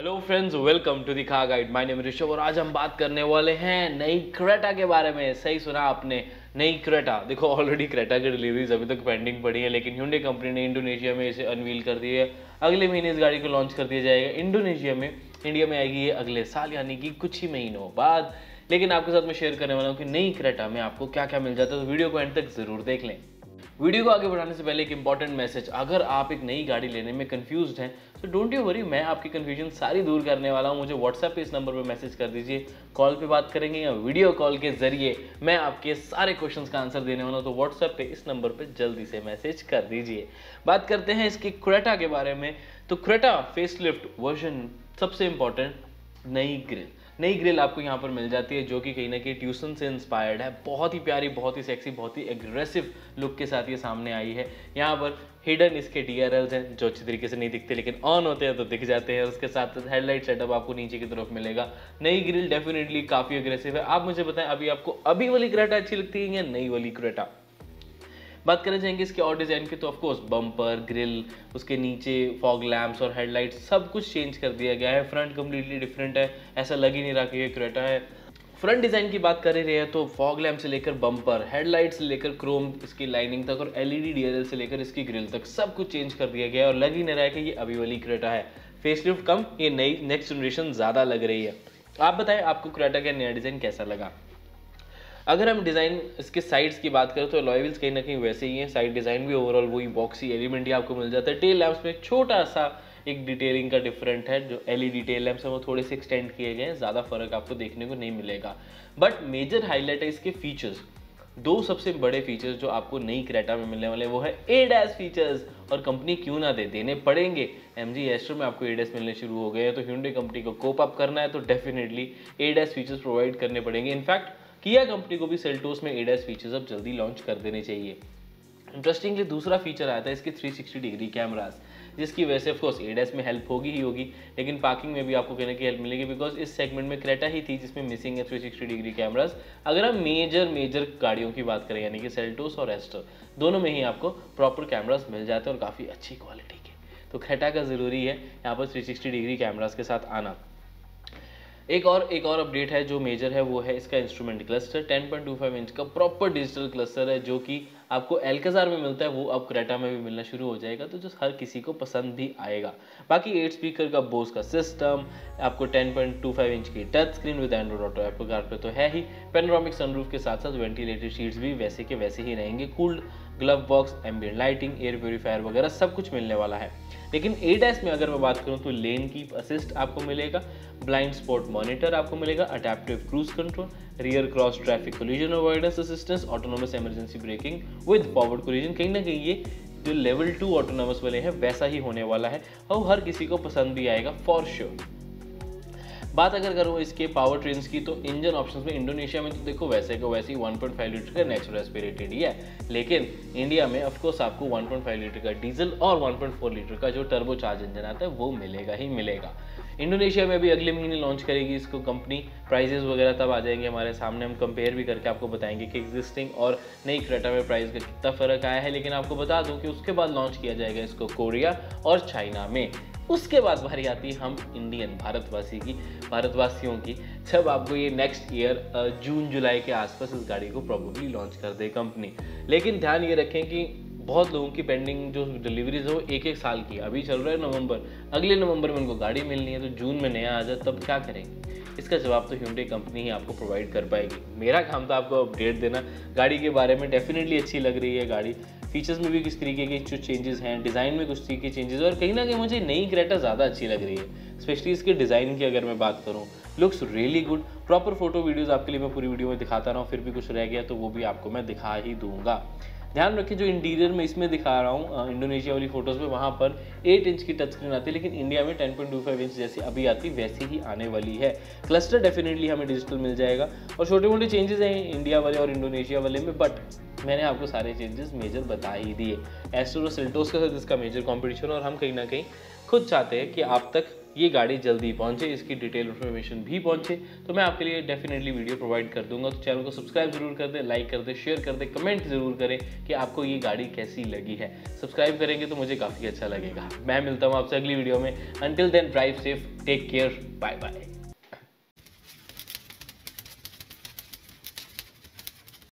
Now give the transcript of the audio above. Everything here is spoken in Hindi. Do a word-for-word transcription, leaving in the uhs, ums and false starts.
Hello friends, welcome to the car guide. My name is Rishabh और आज हम बात करने वाले हैं नई क्रेटा के बारे में। सही सुना आपने, नई क्रेटा। देखो, ऑलरेडी क्रेटा की डिलीवरीज अभी तक पेंडिंग पड़ी है, लेकिन Hyundai कंपनी ने इंडोनेशिया में इसे अनवील कर दी है। अगले महीने इस गाड़ी को लॉन्च कर दिया जाएगा इंडोनेशिया में। इंडिया में आएगी ये अगले साल, यानी कि कुछ ही महीनों बाद। लेकिन आपके साथ मैं शेयर करने वाला हूँ कि नई क्रेटा में आपको क्या क्या मिल जाता है, तो वीडियो को एंड तक जरूर देख लें। वीडियो को आगे बढ़ाने से पहले एक इंपॉर्टेंट मैसेज, अगर आप एक नई गाड़ी लेने में कंफ्यूज्ड हैं तो डोंट यू वरी, मैं आपकी कंफ्यूजन सारी दूर करने वाला हूं। मुझे व्हाट्सएप पे इस नंबर पे मैसेज कर दीजिए, कॉल पे बात करेंगे या वीडियो कॉल के जरिए मैं आपके सारे क्वेश्चंस का आंसर देने वाला हूं। तो व्हाट्सएप पे इस नंबर पे जल्दी से मैसेज कर दीजिए। बात करते हैं इसकी क्रेटा के बारे में। तो क्रेटा फेसलिफ्ट वर्जन, सबसे इंपॉर्टेंट नई ग्रिल। नई ग्रिल आपको यहाँ पर मिल जाती है जो कि कहीं ना कहीं ट्यूसन से इंस्पायर्ड है। बहुत ही प्यारी, बहुत ही सेक्सी, बहुत ही एग्रेसिव लुक के साथ ये सामने आई है। यहाँ पर हिडन इसके डी आर एल्स हैं जो अच्छी तरीके से नहीं दिखते, लेकिन ऑन होते हैं तो दिख जाते हैं। उसके साथ हेडलाइट सेटअप आपको नीचे की तरफ मिलेगा। नई ग्रिल डेफिनेटली काफ़ी एग्रेसिव है। आप मुझे बताएं, अभी आपको अभी वाली क्रेटा अच्छी लगती है या नई वाली क्रेटा? बात करना चाहेंगे इसके और डिज़ाइन की, तो ऑफकोर्स बम्पर, ग्रिल, उसके नीचे फॉग लैम्प्स और हेडलाइट सब कुछ चेंज कर दिया गया है। फ्रंट कम्प्लीटली डिफरेंट है, ऐसा लग ही नहीं रहा कि ये क्रेटा है। फ्रंट डिज़ाइन की बात कर ही रहे हैं तो फॉग लैम्प से लेकर बम्पर, हेडलाइट से लेकर क्रोम इसकी लाइनिंग तक और एलईडी डीआरएल से लेकर इसकी ग्रिल तक सब कुछ चेंज कर दिया गया है और लग ही नहीं रहा है कि ये अभी वाली क्रेटा है। फेसलिफ्ट कम, ये नई नेक्स्ट जनरेशन ज़्यादा लग रही है। आप बताएं, आपको क्रेटा का नया डिज़ाइन कैसा लगा? अगर हम डिज़ाइन इसके साइड्स की बात करें तो अलॉय व्हील्स कहीं ना कहीं वैसे ही हैं। साइड डिज़ाइन भी ओवरऑल वही बॉक्सी एलिमेंट ही आपको मिल जाता है। टेल लैंप्स में छोटा सा एक डिटेलिंग का डिफरेंट है, जो एलईडी टेल लैंप्स हैं वो थोड़े से एक्सटेंड किए गए हैं। ज़्यादा फर्क आपको देखने को नहीं मिलेगा, बट मेजर हाईलाइट है इसके फीचर्स। दो सबसे बड़े फीचर्स जो आपको नई क्रेटा में मिलने वाले वो है ए डैश फीचर्स। और कंपनी क्यों ना दे, देने पड़ेंगे। एमजी एस्टर में आपको ए डैश मिलने शुरू हो गए हैं, तो Hyundai कंपनी को कोप अप करना है तो definitely ADAS features provide करने पड़ेंगे। इनफैक्ट किया कंपनी को भी सेल्टोस में ए डैश फीचर्स अब जल्दी लॉन्च कर देने चाहिए। इंटरेस्टिंगली दूसरा फीचर आता है इसके थ्री सिक्सटी डिग्री कैमरास, जिसकी वजह से ऑफकोर्स ए डैश में हेल्प होगी ही होगी, लेकिन पार्किंग में भी आपको कहने की हेल्प मिलेगी, बिकॉज इस सेगमेंट में क्रेटा ही थी जिसमें मिसिंग है थ्री सिक्सटी डिग्री कैमरास। अगर हम मेजर मेजर गाड़ियों की बात करें, यानी कि सेल्टोस और एस्टर, दोनों में ही आपको प्रॉपर कैमरास मिल जाते हैं और काफ़ी अच्छी क्वालिटी के। तो क्रेटा का ज़रूरी है यहाँ पर थ्री सिक्सटी डिग्री कैमरास के साथ आना। एक और एक और अपडेट है जो मेजर है, वो है इसका instrument cluster. Ten point two five inch का प्रॉपर डिजिटल क्लस्टर है जो कि आपको एल्काजार में मिलता है, वो अब क्रेटा में भी मिलना शुरू हो जाएगा, तो जो हर किसी को पसंद भी आएगा। बाकी एट स्पीकर का बोस का सिस्टम, आपको ten point two five inch की touch screen with Android Auto Apple CarPlay तो है ही। पेनोरामिक सनरूफ के साथ साथ वेंटिलेटेड सीट्स भी वैसे के वैसे ही रहेंगे। Cooled glove box, ambient lighting, air purifier वगैरह सब कुछ मिलने वाला है। लेकिन ए डैश में अगर मैं बात करूं तो लेन कीप असिस्ट आपको मिलेगा, ब्लाइंड स्पॉट मॉनिटर आपको मिलेगा, adaptive cruise control, rear cross traffic collision avoidance assistance, autonomous emergency braking with forward collision. कहीं ना कहीं ये जो लेवल टू ऑटोनोमस वाले हैं वैसा ही होने वाला है और हर किसी को पसंद भी आएगा फॉर श्योर। बात अगर करूँ इसके पावर ट्रेन्स की, तो इंजन ऑप्शंस में इंडोनेशिया में तो देखो वैसे को वैसे ही वन पॉइंट फाइव लीटर का नेचुरल एस्पिरेटेड ही है, लेकिन इंडिया में ऑफकोर्स आपको वन पॉइंट फाइव लीटर का डीजल और वन पॉइंट फोर लीटर का जो टर्बो चार्ज इंजन आता है वो मिलेगा ही मिलेगा। इंडोनेशिया में भी अगले महीने लॉन्च करेगी इसको कंपनी। प्राइजेस वगैरह तब आ जाएंगे हमारे सामने, हम कंपेयर भी करके आपको बताएंगे कि एग्जिस्टिंग और नई क्रेटा में प्राइस का कितना फ़र्क आया है। लेकिन आपको बता दूं कि उसके बाद लॉन्च किया जाएगा इसको कोरिया और चाइना में। उसके बाद बारी आती है हम इंडियन भारतवासी की भारतवासियों की, जब आपको ये नेक्स्ट ईयर जून जुलाई के आसपास इस गाड़ी को प्रॉब्लली लॉन्च कर दे कंपनी। लेकिन ध्यान ये रखें कि बहुत लोगों की पेंडिंग जो डिलीवरीज हो एक एक साल की, अभी चल रहा है नवंबर, अगले नवंबर में उनको गाड़ी मिलनी है, तो जून में नया आ जाए तब क्या करेंगे? इसका जवाब तो Hyundai कंपनी ही आपको प्रोवाइड कर पाएगी। मेरा काम था आपको अपडेट देना गाड़ी के बारे में। डेफिनेटली अच्छी लग रही है गाड़ी, फीचर्स में भी किस तरीके के कुछ चेंजेस हैं, डिज़ाइन में कुछ तरीके के चेंजेस, और कहीं ना कहीं मुझे नई क्रेटा ज़्यादा अच्छी लग रही है। स्पेशली इसके डिज़ाइन की अगर मैं बात करूँ, looks really good. Proper photo videos आपके लिए मैं पूरी वीडियो में दिखाता रहा हूँ, फिर भी कुछ रह गया तो वो भी आपको मैं दिखा ही दूंगा। ध्यान रखिए, जो इंटीरियर में इसमें दिखा रहा हूँ इंडोनेशिया वाली फोटोज़ में, वहाँ पर एट इंच की टच स्क्रीन आती है, लेकिन इंडिया में ten point two five inch जैसी अभी आती वैसी ही आने वाली है। क्लस्टर डेफिनेटली हमें डिजिटल मिल जाएगा और छोटे मोटे चेंजेस हैं इंडिया वाले और इंडोनेशिया वाले में, बट मैंने आपको सारे चेंजेस मेजर बता ही दिए। एस्टर और सेल्टोस के साथ इसका मेजर कॉम्पिटिशन, और हम कहीं ना कहीं खुद चाहते हैं कि आप तक ये गाड़ी जल्दी पहुंचे, इसकी डिटेल इन्फॉर्मेशन भी पहुंचे, तो मैं आपके लिए डेफिनेटली वीडियो प्रोवाइड कर दूंगा। तो चैनल को सब्सक्राइब जरूर कर दें, लाइक कर दें, शेयर कर दें, कमेंट जरूर करें कि आपको ये गाड़ी कैसी लगी है। सब्सक्राइब करेंगे तो मुझे काफ़ी अच्छा लगेगा। मैं मिलता हूँ आपसे अगली वीडियो में। Until then drive safe, take care, bye bye.